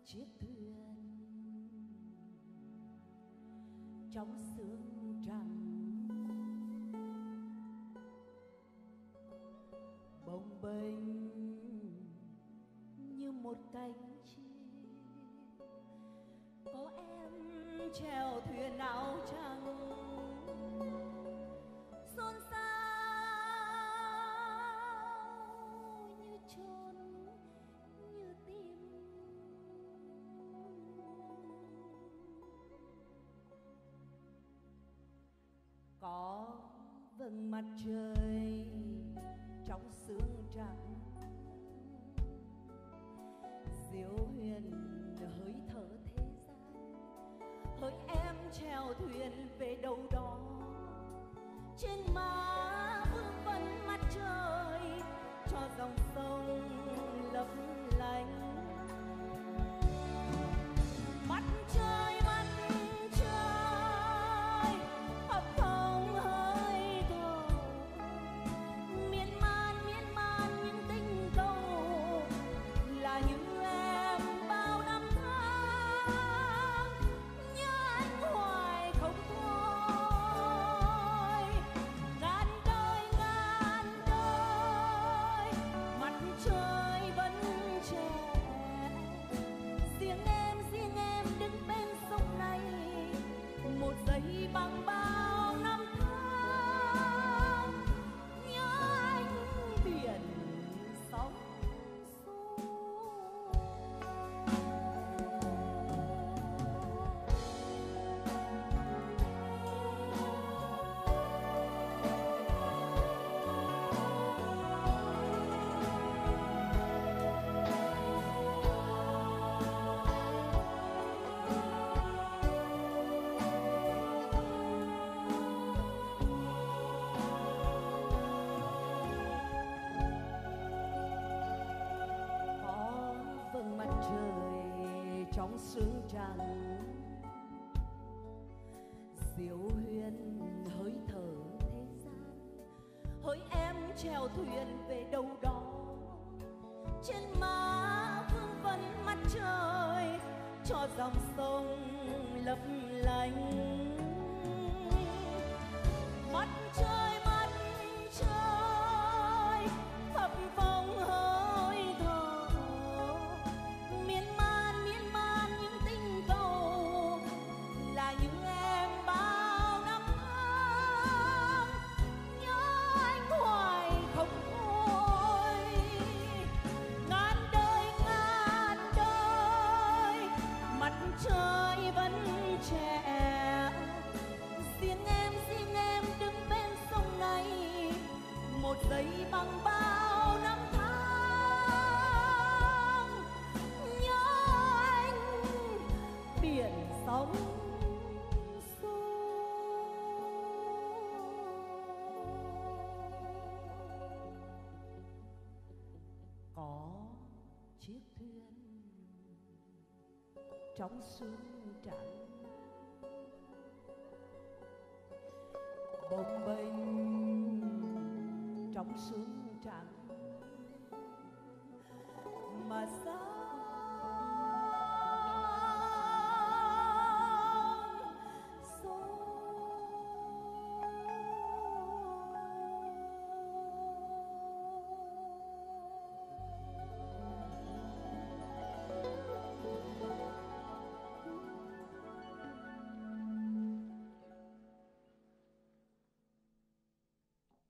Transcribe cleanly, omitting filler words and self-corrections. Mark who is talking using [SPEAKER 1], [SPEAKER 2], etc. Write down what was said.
[SPEAKER 1] chiếc thuyền trong sương trắng, bồng bềnh như một cánh chim. Có em chèo thuyền áo trắng, xôn xao như chốn như tim. Có vầng mặt trời trong sương trắng, diệu huyền hỡi thở thế gian. Hỡi em chèo thuyền về đâu đó, trên má vương vấn mặt trời cho dòng sông lấp lánh. Mặt trời phập phồng hơi thở, miên man những tình cầu là như em bao năm tháng. Nhớ anh hoài không thôi, ngàn đời mặt trời vẫn trẻ. Riêng em đứng bên sông này, một giây bằng bao năm tháng. Nhớ anh biển sóng xô. Mặt trời trong sương trắng, diệu huyền hơi thở thế gian. Hỡi em chèo thuyền về đâu đó, trên má vương vấn mặt trời cho dòng sông lấp lánh. Mặt trời phập phồng hơi thở, miên man những tình cầu là những em bao năm tháng. Nhớ anh hoài không thôi, ngàn đời mặt trời vẫn trẻ. Riêng em đứng bên sông này, một giây bằng bao năm tháng. Nhớ anh biển sóng xô. Có chiếc thuyền trong sương trắng, bồng bềnh trong sương